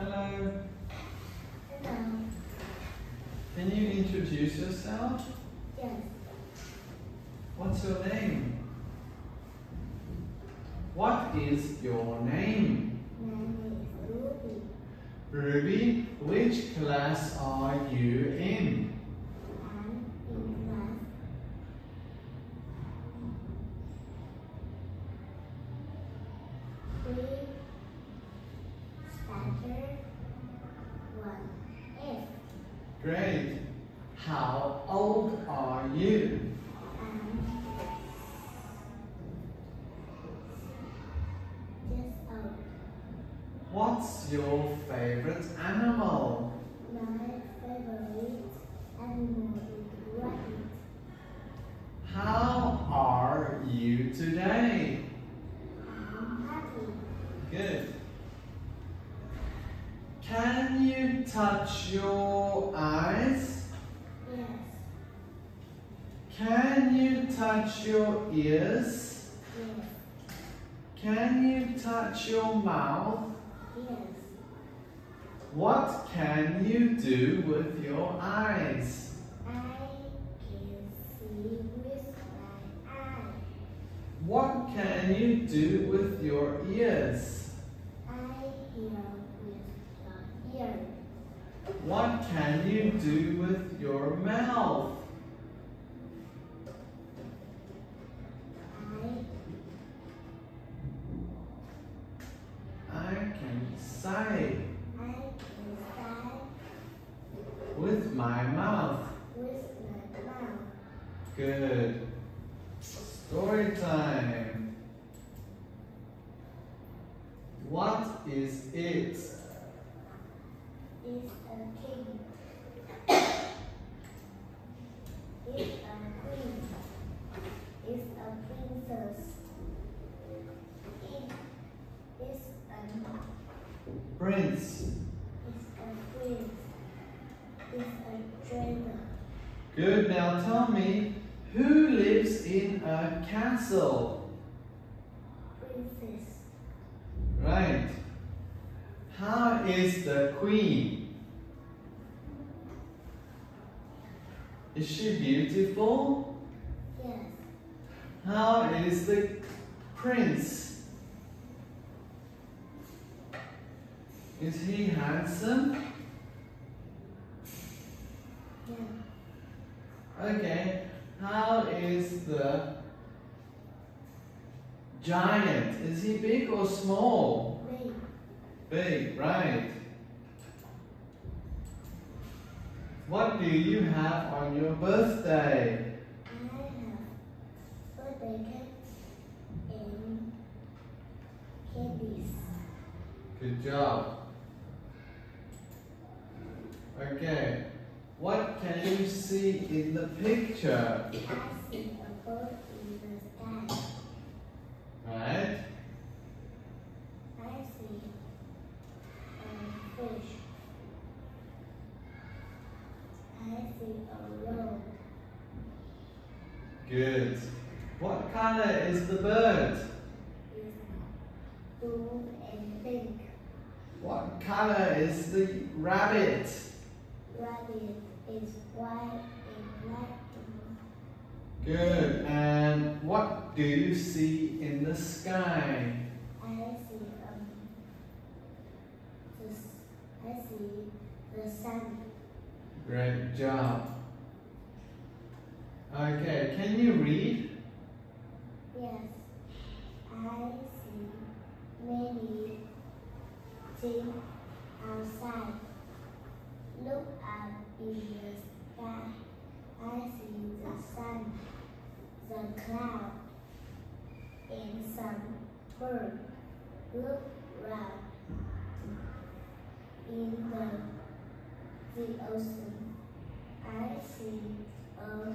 Hello. Hello. Can you introduce yourself? Yes. What's your name? What is your name? My name is Ruby. Ruby, which class are you in? I'm in class three, standard 1F. Great. How old are you? I'm just old. What's your favorite animal? My favorite animal is rabbit. How are you today? I'm happy. Good. Can you touch your eyes? Yes. Can you touch your ears? Yes. Can you touch your mouth? Yes. What can you do with your eyes? I can see with my eye. What can you do with your ears? I hear with the ear. What can you do with your mouth? I can say I can say with my mouth. with my mouth. Good. Story time. What is it? It's a king. It's a queen. It's a princess. It's a Prince. It's a prince. It's a trainer. Good. Now tell me, who lives in a castle? Princess. Right. How is the queen? Is she beautiful? Yes. How is the prince? Is he handsome? Yeah. Okay. How is the giant? Is he big or small? Big. Big, right. What do you have on your birthday? I have birthday cake and candies. Good job. Okay. What can you see in the picture? I see a bird in the sky. Right? I see a fish. I see a road. Good. What color is the bird? It's blue and pink. What color is the rabbit? Rabbit is white and black. Good. And what do you see in the sky? I see the sun. Great job. Okay, can you read? Yes. I see many things outside. Look up in the sky. I see the sun, the cloud, and some bird. Look round in the ocean. I see a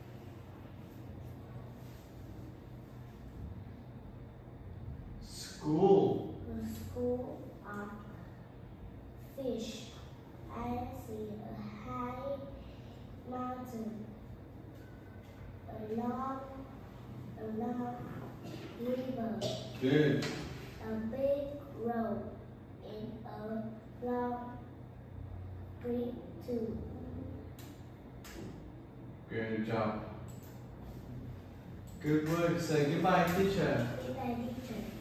School. school of fish. I see a high mountain, a long river, Good. a big road, and a Grade 2. Good job. Good work. Say goodbye, teacher. Goodbye, teacher.